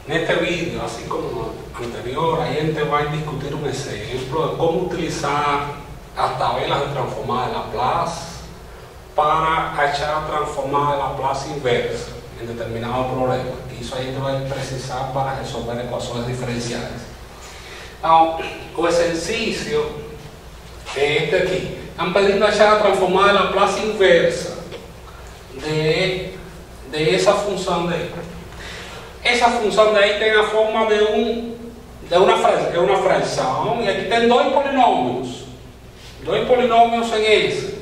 En este vídeo, así como anterior, ahí gente va a discutir un ejemplo de cómo utilizar las tablas de transformada de Laplace para echar transformada de Laplace inversa en determinado problema. Y eso ahí te va a precisar para resolver ecuaciones diferenciales. Ahora, el ejercicio de este aquí. Están pidiendo echar la transformada de Laplace inversa de esa función de ahí. Esa función de ahí tiene la forma de una fracción, y aquí tienen dos polinomios en ese.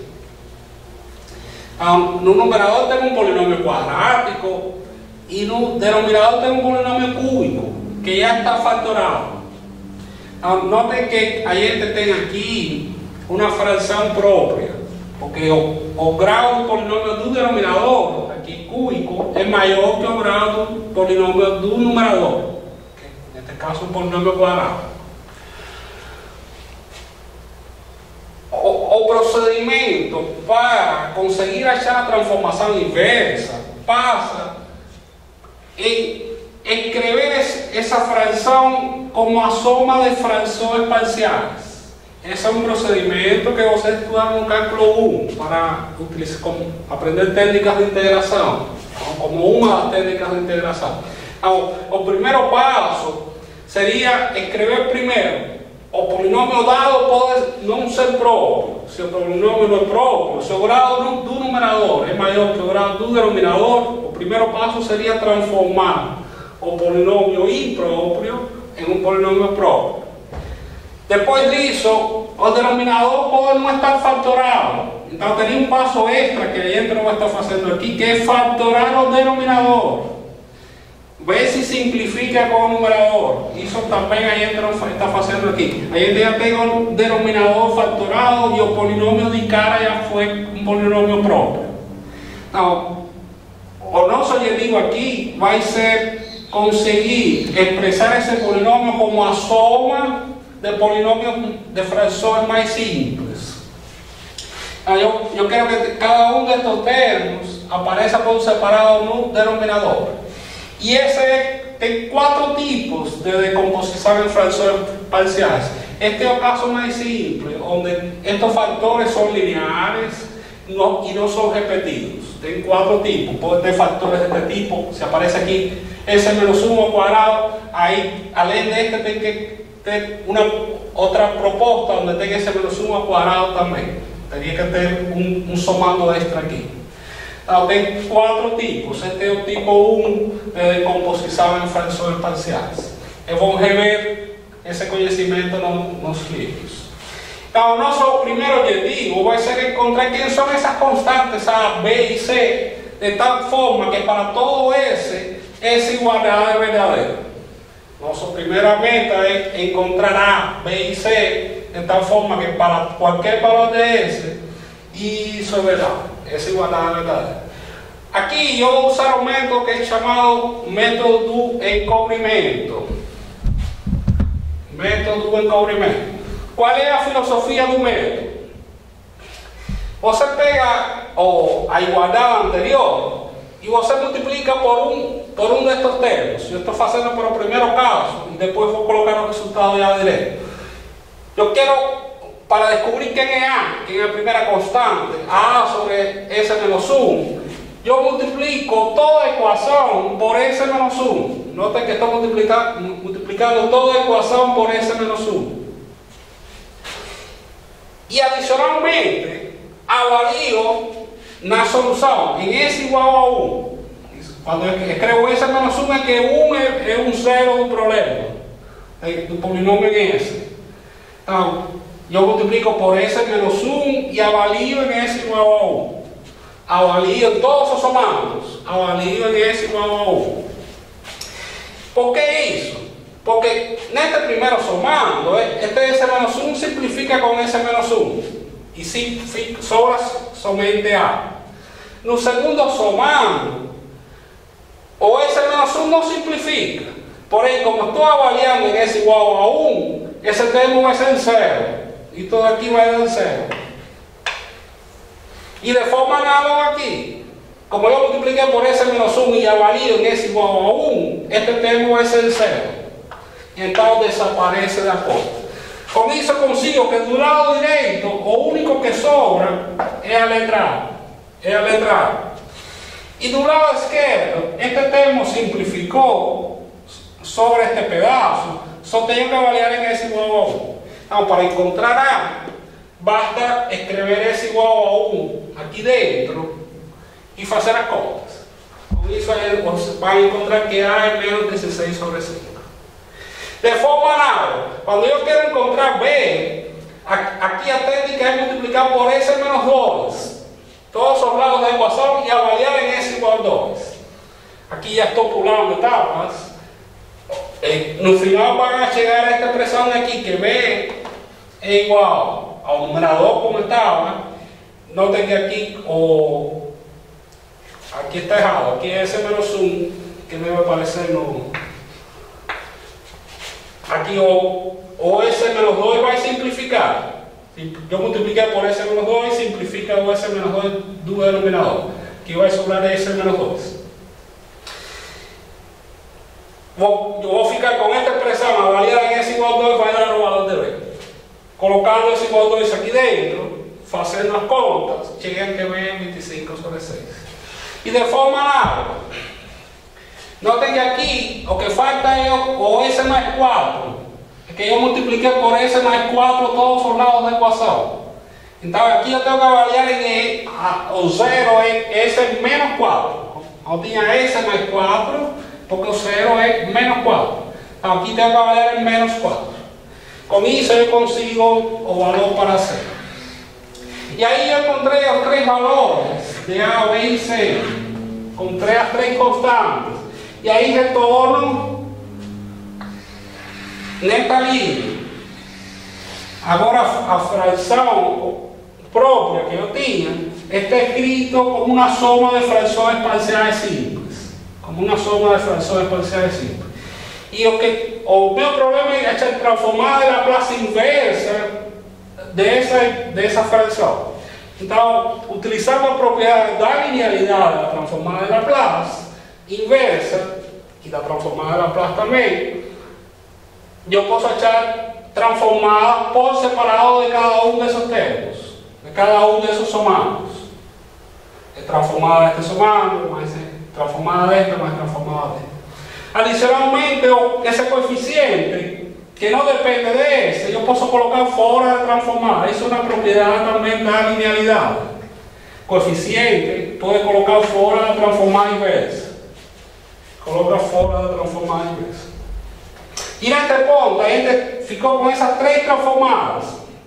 En un numerador tengo un polinomio cuadrático y en un denominador tengo un polinomio cúbico que ya está factorado. Noten que hay aquí una fracción propia, porque o grado de polinomio de un denominador, aquí cúbico, es mayor que el grado de polinomio de un numerador, que en este caso un polinomio cuadrado. O procedimiento para conseguir echar la transformación inversa pasa en escribir esa fracción como a suma de fracciones parciales. Ese es un procedimiento que ustedes estudian en cálculo 1 para aprender técnicas de integración, como una de las técnicas de integración. El primer paso sería escribir primero o polinomio dado puede no ser propio. Si el polinomio no es propio, si el grado de un numerador es mayor que el grado de un denominador, el primer paso sería transformar el polinomio impropio en un polinomio propio. Después de eso, el denominador puede no estar factorado. Entonces tenía un paso extra que ayer no va a estar haciendo aquí, que es factorar el denominador. Ver si simplifica con el numerador. Eso también ayer no está haciendo aquí. Ayer ya tengo el denominador factorado y el polinomio de cara ya fue un polinomio propio. No, o no soy yo digo aquí, va a ser conseguir expresar ese polinomio como a suma de polinomios de fracciones más simples. Yo quiero que cada uno de estos términos aparezca por separado en un denominador. Y ese hay 4 tipos de decomposición en fracciones parciales. Este es el caso más simple, donde estos factores son lineares y no son repetidos. Hay 4 tipos. Puede tener factores de este tipo. Si aparece aquí S menos 1 al cuadrado, ahí, además de este, tiene que tener otra propuesta donde tenga S menos 1 al cuadrado también. Tenía que tener un sumando extra aquí. Hay 4 tipos. Este es el tipo 1 de decomposición en fracciones parciales. Es bueno ver ese conocimiento en los libros. Ahora, nosotros primero yo digo, voy a ser encontrar quiénes son esas constantes A, B y C, de tal forma que para todo S es igualdad de verdadero. Nuestra primera meta es encontrar A, B y C de tal forma que para cualquier valor de S y eso es verdad, es igualdad de verdadero. Aquí yo voy a usar un método que es llamado método de encubrimiento. Método de encubrimiento. ¿Cuál es la filosofía de un método? Você pega a igualdad anterior y você multiplica por un de estos términos. Yo estoy haciendo por el primer caso y después voy a colocar los resultados ya directo. Yo quiero, para descubrir quién es A, quién es la primera constante, A sobre S menos 1, yo multiplico toda ecuación por S menos 1. Noten que estoy multiplicando toda ecuación por S menos 1. Y adicionalmente, avalío la solución en S igual a 1. Cuando escribo S menos 1 es que 1 es un cero de un problema, de un polinomio en S. Entonces, yo multiplico por S menos 1 y avalío en S igual a 1. Avalío en todos esos sumandos, avalío en S igual a 1. ¿Por qué eso? Porque en este primero sumando, este S menos 1 simplifica con S menos 1 y sobra somente A. En un segundo sumando, o S menos 1 no simplifica. Por ahí, como estoy avaliando en S igual a 1, ese término va a ser en 0 y todo aquí va a ser en 0. Y de forma análoga aquí, como yo multipliqué por S menos 1 y avalío en S igual a 1, este termo es el 0. Y entonces desaparece la cosa. Con eso consigo que del lado derecho, lo único que sobra es la letra A. Es la letra A. Y del lado izquierdo, este termo simplificó sobre este pedazo. Solo tengo que variar en S igual a 1. Ahora, para encontrar A, basta escribir S igual a 1 aquí dentro y hacer las cosas. Con eso van a encontrar que A es menos 16 sobre 5. De forma análoga, cuando yo quiero encontrar B, aquí la técnica es multiplicar por S menos 2 todos los lados de la ecuación y avaliar en S igual a 2. Aquí ya estoy pulando etapas. No final van a llegar a esta expresión de aquí que B es igual al numerador como estaba. Noten que aquí aquí está dejado, aquí es S menos 1 que debe parecer no. Aquí o S menos 2 va a simplificar. Yo multipliqué por S menos 2 y simplifica o S menos 2 del denominador. Aquí va a sobrar S menos 2. Yo voy a ficar con esta expresión, a variar en S igual a 2 va a dar el valor de B. Colocando S igual a 2 aquí dentro, haciendo las contas, llegan que B es 25 sobre 6. Y de forma análoga, noten que aquí lo que falta es o S más 4. Es que yo multipliqué por S más 4 todos los lados de la ecuación. Entonces aquí yo tengo que variar en o 0 es S menos 4. Ahora tenía S más 4 porque 0 es menos 4. Entonces aquí tengo que variar en menos 4. Con eso yo consigo el valor para 0. Y ahí yo encontré los 3 valores de A, B y C. Encontré las 3 constantes. Y ahí retorno en esta línea. Ahora a fracción propia que yo tenía está escrito como una suma de fracciones parciales simples. Como una suma de fracciones parciales simples. Y el meu problema es transformar la Laplace inversa de esa fracción. Entonces, utilizando la propiedad de la linealidad de la transformada de Laplace inversa y la transformada de Laplace también, yo puedo echar transformadas por separado de cada uno de esos términos, de cada uno de esos sumandos. Transformada de este sumando, más transformada de este, más transformada de este. Adicionalmente, ese coeficiente que no depende de ese, yo puedo colocar fuera de transformada. Es una propiedad también de la linealidad. Coeficiente, puede colocar fuera de transformada inversa. Coloca fuera de transformada inversa. Y en este punto, ahí ficó con esas 3 transformadas.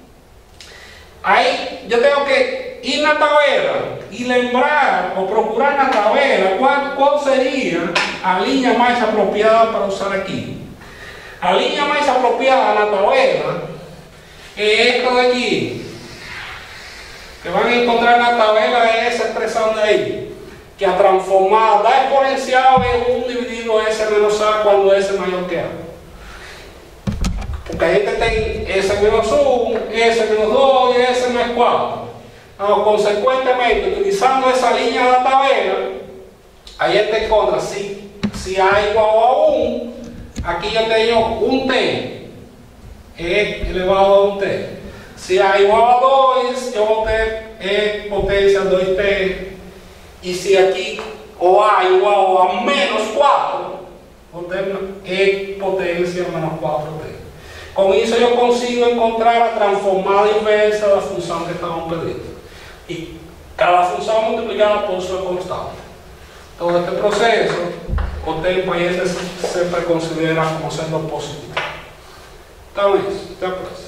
Ahí yo tengo que ir a la tabela y lembrar o procurar en la tabela cuál sería la línea más apropiada para usar aquí. La línea más apropiada en la tabela es esta de aquí, que van a encontrar en la tabela es esa expresión de ahí, que a transformar la exponencial es 1 dividido S menos A cuando S es mayor que A. Porque ahí tem S menos 1, S menos 2 y S más 4. Ahora, consecuentemente, utilizando esa línea de la tabela, ahí te encuentras si A igual a 1, aquí yo tengo un T, E elevado a un T. Si A igual a 2, yo voy a tener E potencia 2T. Y si aquí o A igual a menos 4, voy a tener E potencia menos 4T. Con eso yo consigo encontrar la transformada inversa de la función que estamos pidiendo. Y cada función multiplicada por su constante. Todo este proceso, o tiempo ahí se considera como siendo positivo. Então é isso. Até a próxima.